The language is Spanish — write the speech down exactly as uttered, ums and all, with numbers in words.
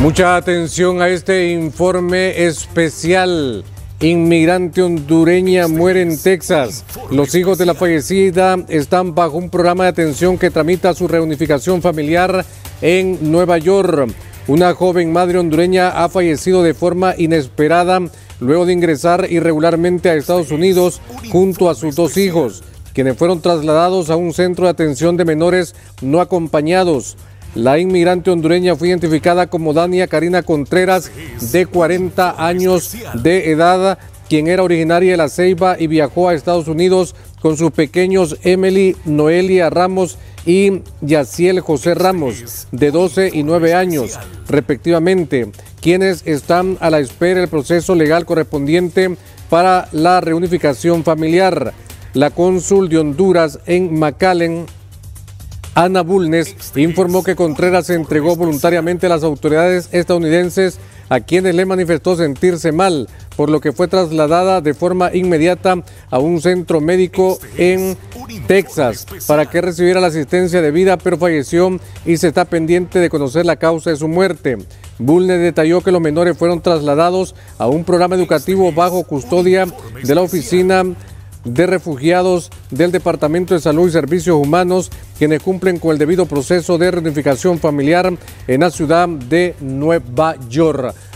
Mucha atención a este informe especial. Inmigrante hondureña muere en Texas. Los hijos de la fallecida están bajo un programa de atención que tramita su reunificación familiar en Nueva York. Una joven madre hondureña ha fallecido de forma inesperada luego de ingresar irregularmente a Estados Unidos junto a sus dos hijos, quienes fueron trasladados a un centro de atención de menores no acompañados. La inmigrante hondureña fue identificada como Dania Karina Contreras, de cuarenta años de edad, quien era originaria de La Ceiba y viajó a Estados Unidos con sus pequeños Emily Noelia Ramos y Yaciel José Ramos, de doce y nueve años, respectivamente, quienes están a la espera del proceso legal correspondiente para la reunificación familiar. La cónsul de Honduras en McAllen, Ana Bulnes, informó que Contreras se entregó voluntariamente a las autoridades estadounidenses, a quienes le manifestó sentirse mal, por lo que fue trasladada de forma inmediata a un centro médico en Texas para que recibiera la asistencia debida, pero falleció y se está pendiente de conocer la causa de su muerte. Bulnes detalló que los menores fueron trasladados a un programa educativo bajo custodia de la Oficina de Refugiados del Departamento de Salud y Servicios Humanos, quienes cumplen con el debido proceso de reunificación familiar en la ciudad de Nueva York.